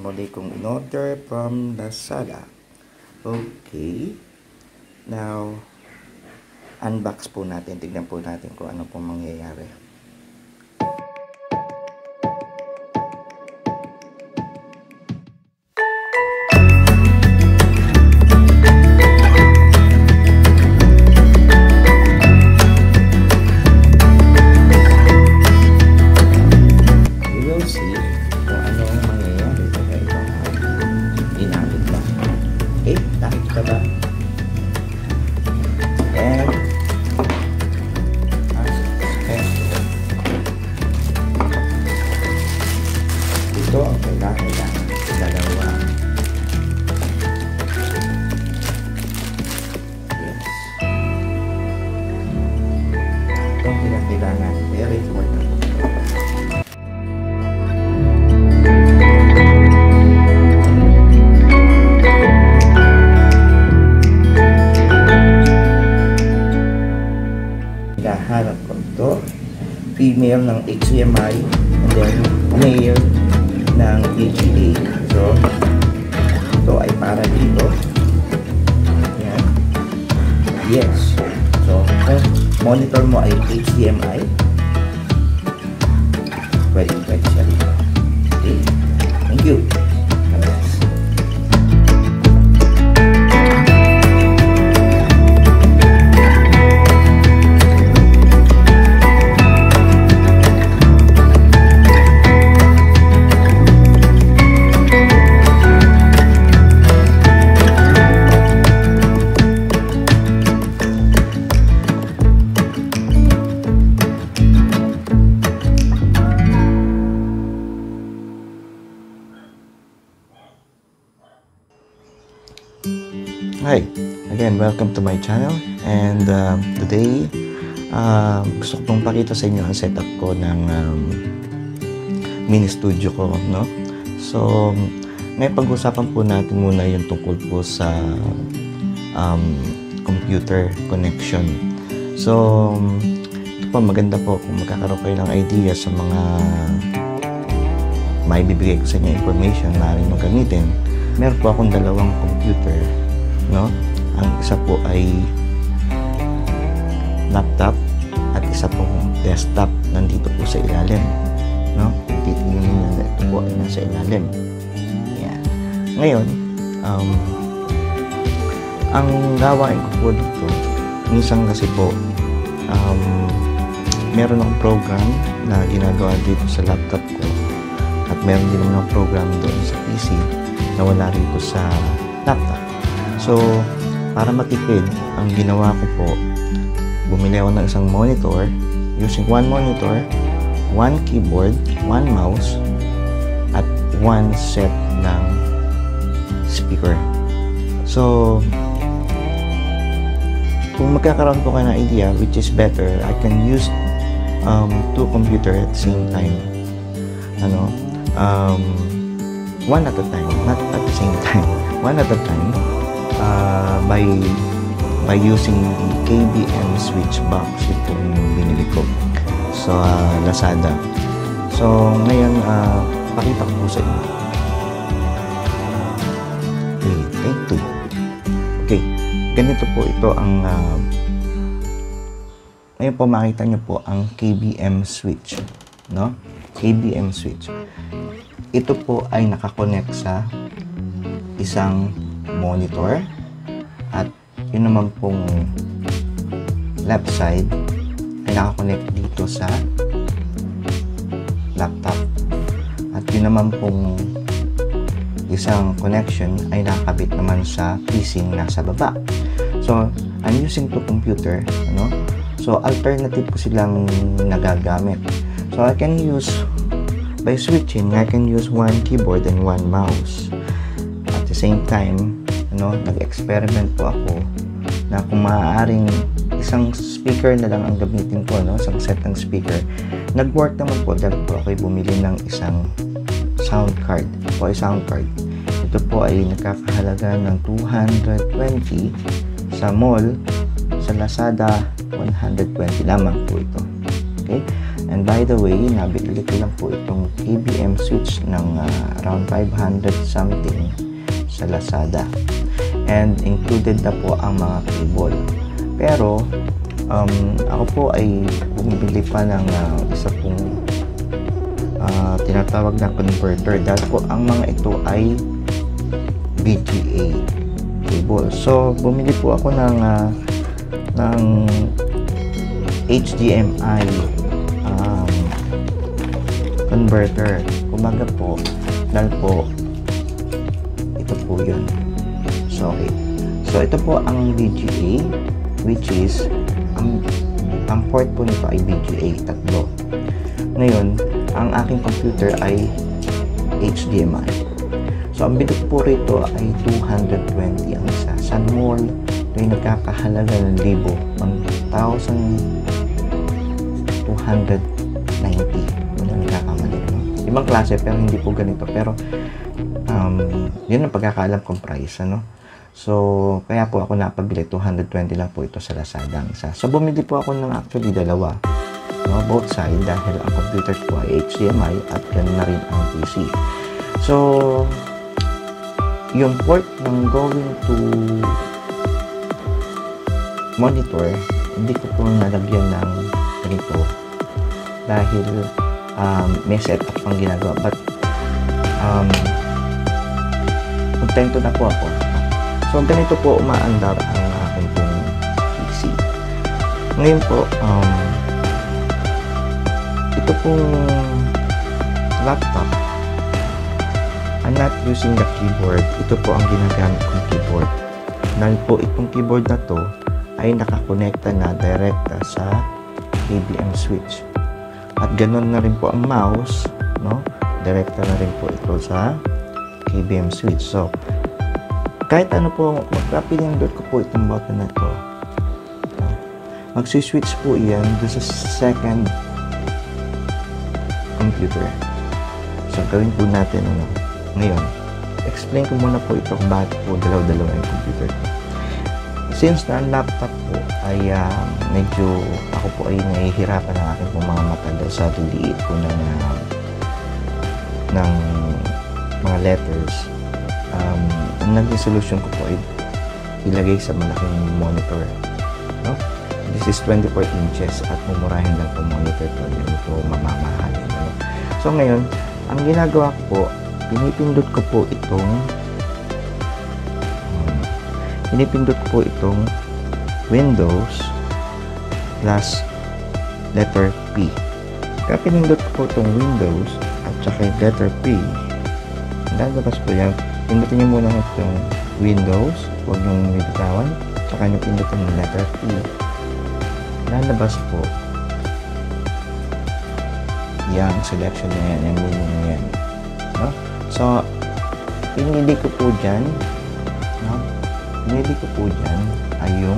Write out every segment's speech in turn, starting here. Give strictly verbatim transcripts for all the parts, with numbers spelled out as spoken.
muli kong in-order from Lazada. Okay. Now, unbox po natin. Tignan po natin kung ano pong mangyayari. Ito ang kailangan dalawa. Yes. Ito ang kailangan. Very important. Hinahanap ko ito. Female ng H D M I and then male ng H D A. So, ito ay para dito. Yan. Yes. So, kung monitor mo ay H D M I, pwede, pwede siya dito. Okay. Thank you. Hi, again, welcome to my channel, and um, today uh, gusto kong pakita sa inyo ang setup ko ng um, mini studio ko, no? So, ngayon pag-usapan po natin muna yung tungkol po sa um, computer connection. So, ito po, maganda po kung magkakaroon kayo ng idea sa mga may bibigay ko sa inyo information na rin nung gamitin. Meron po akong dalawang computer, no? Ang isa po ay laptop at isa pong desktop nandito po sa ilalim, no? Titingnan niyo na ito po ay nasa ilalim. Yan. Ngayon, um, ang gawain ko po dito, minsan kasi po um, meron akong program na ginagawa dito sa laptop ko at meron din naman akong program doon sa P C na wala rito sa laptop. So, para matipid, ang ginawa ko po, bumili ako ng isang monitor, using one monitor, one keyboard, one mouse, at one set ng speaker. So, kung magkakaroon po kayo ng idea, which is better, I can use um, two computers at the same time. Ano? Um, one at a time, not at the same time. One at a time. Uh, by by using the K B M switch box itong binili ko sa uh, Lazada. So ngayon uh, pakita ko po sa inyo. Okay, take two. Okay, ganito po ito ang uh, ngayon po makita nyo po ang K B M switch, no? K B M switch. Ito po ay nakakonect sa isang monitor at yun naman pong left side ay nakakonect dito sa laptop at yun naman pong isang connection ay nakakabit naman sa P C na nasa baba. So, I'm using two computer, ano? So, alternative ko silang nagagamit. So, I can use, by switching, I can use one keyboard and one mouse. At the same time, ano, nag-experiment po ako na kung maaaring isang speaker na lang ang gamitin ko, no? Isang set ng speaker. Nag-work naman po dahil po ako'y bumili ng isang sound card o ay sound card. Ito po ay nakakahalaga ng two hundred twenty sa mall. Sa Lazada, one hundred twenty lamang po ito. Okay? And by the way, nabili ko lang po itong K B M switch ng uh, around five hundred something sa Lazada. And included na po ang mga cable. Pero, um, ako po ay bumibili pa ng uh, isa pong uh, tinatawag na converter. Dahil po ang mga ito ay V G A cable. So, bumili po ako ng, uh, ng H D M I um, converter. Kumaga po, dahil po, ito po yun. So, okay. So, ito po ang V G A, which is, ang, ang port po nito ay V G A, tatlo. Ngayon, ang aking computer ay H D M I. So, ang bigot po rito ay two hundred twenty ang isa. Sa mall, ito ay nagkakahalaga ng libo, one thousand two hundred ninety. Yun ang nagkakamali. No? Ibang klase, pero hindi po ganito. Pero, um, yun ang pagkakaalam kong price, ano? So, kaya po ako napabili, two hundred twenty lang po ito sa Lazada ang isa. So, bumili po ako ng actually dalawa, no? Both side, dahil ang computer ko ay H D M I at ganoon na rin ang P C. So, yung port ng going to monitor, hindi ko po nalagyan ng ganito dahil um, may setup pang ginagawa. But, um, kontento na po ako. So, ganito po umaandar ang aking pong P C. Ngayon po, um, ito pong laptop, I'm not using the keyboard. Ito po ang ginagamit kong keyboard. Dahil po itong keyboard na to ay nakakonekta na direkta sa K B M switch. At ganun na rin po ang mouse, no? Direkta na rin po ito sa K B M switch. So, kahit ano po, magpapinindot ko po itong button na ito. Magsiswitch po yan doon sa second computer. So, gawin po natin ano. Ngayon, explain ko muna po ito kung bakit po dalaw-dalawa yung computer ko. Since na ang laptop po ay uh, medyo, ako po ay nahihirapan ng aking pong mga mata dahil sa liliit po ng, uh, ng mga letters. Um, ang naging solution ko po ay ilagay sa malaking monitor. No? This is twenty-four inches at mumurahin lang po monitor po. Hindi po mamamahalin. No? So ngayon, ang ginagawa ko po, pinipindot ko po itong um, pinipindot ko po itong Windows plus letter P. Kaya pinindot ko po itong Windows at saka letter P. Lalabas po yan. Pindutin nyo muna itong Windows, huwag nyo bibitawan, saka nyo pindutin yung letter P. Lalabas po yung selection na yan, yung menu na yan. No? So, pinili ko po dyan, no? Pinili ko po dyan ay yung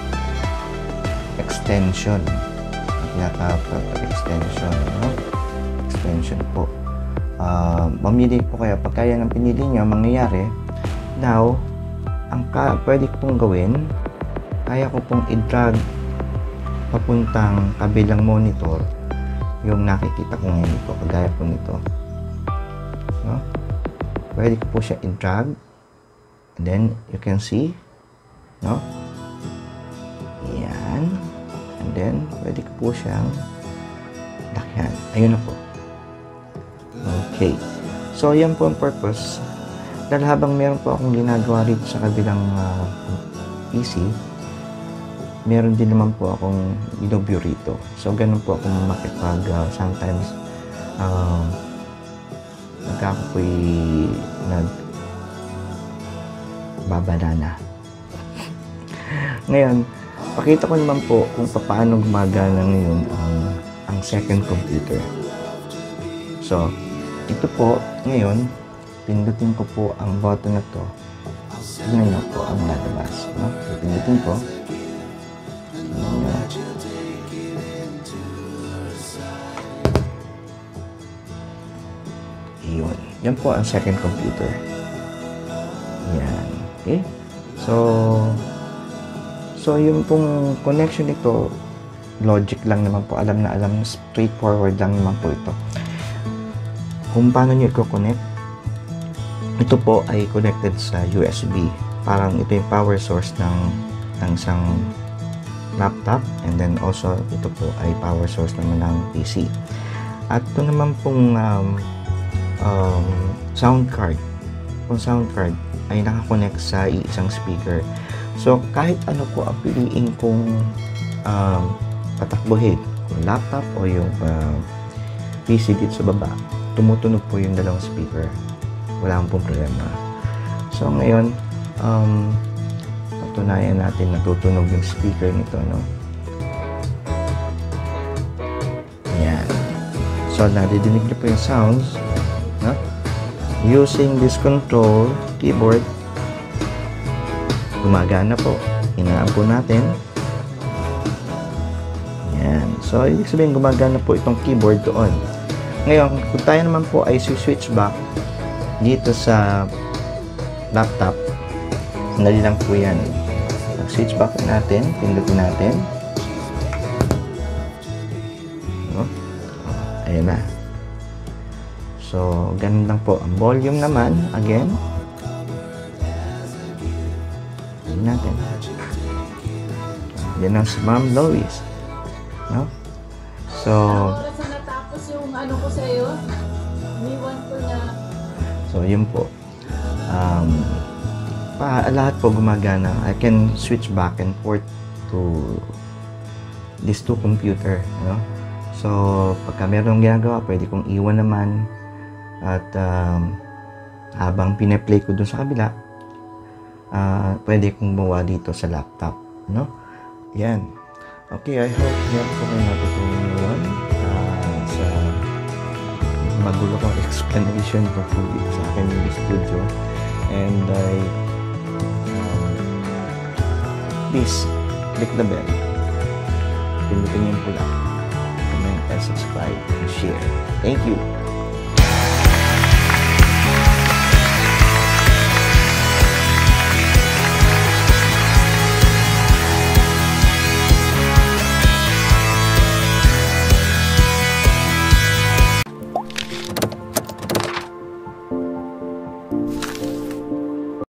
extension. Pinaka-extension, no? Extension po. Uh, mamili po kayo. Pag kaya ng pinili nyo, mangyayari, now, ang ka pwede ko pong gawin, kaya ko pong i-drag papuntang kabilang monitor yung nakikita ko ngayon ito, kagaya po nito. No? Pwede ko po siya i-drag, and then, you can see, no? Yan. And then, pwede ko po siyang lakyan. Ayun na po. Okay. So, yan po ang purpose. Dahil habang meron po akong ginagawa rito sa kabilang uh, P C, meron din naman po akong binobyo rito. So, ganun po akong makipag uh, sometimes uh, nagkako po'y nag babanana. Ngayon, pakita ko naman po kung paano gumagana ngayon ang, ang second computer. So, ito po, ngayon, pindutin ko po ang button na to. Tingnan nyo po ang lalabas. No? Pindutin ko. Iyon. Yan po ang second computer. Yan. Okay? So, so yung pong connection nito, logic lang naman po. Alam na alam, straightforward lang naman po ito. Kung paano nyo i-connect, ito po ay connected sa U S B. Parang ito yung power source ng, ng isang laptop, and then also ito po ay power source naman ng P C. At ito naman pong um, um, sound card. Kung sound card ay nakakonect sa isang speaker. So kahit ano po ang piliin kong um, patakbuhin, kung laptop o yung uh, P C dito sa baba, tumutunog po yung dalawang speaker. Wala pong problema. So ngayon, um, patunayan natin na tutunog yung speaker nito, no? Ayan. So nadidinig niyo po yung sounds, no? Using this control keyboard, gumagana po. Hinaan po natin. Ayan. So ibig sabihin gumagana po itong keyboard doon. Ngayon, kung tayo naman po ay switch back dito sa laptop, dali lang po yan. Switch back natin, pindutin natin. No? Ayan na. So, ganun lang po. Ang volume naman, again, ayan natin. Yan ang si Ma'am Lois. No? So, oras na natapos yung ano ko sa iyo, iniwan ko na. So, yun po. Um, pa, lahat po gumagana. I can switch back and forth to these two computer. No? So, pagka meron ginagawa, pwede kong iwan naman. At um, habang pine-play ko dun sa kabila, uh, pwede kong bawa dito sa laptop. No? Yan. Okay, I hope yan po kayo natutunan ngayon uh, sa magulo kong explanation ko po dito sa akin yung studio. And I um, please click the bell, pindutin yung pula, comment and subscribe and share. Thank you.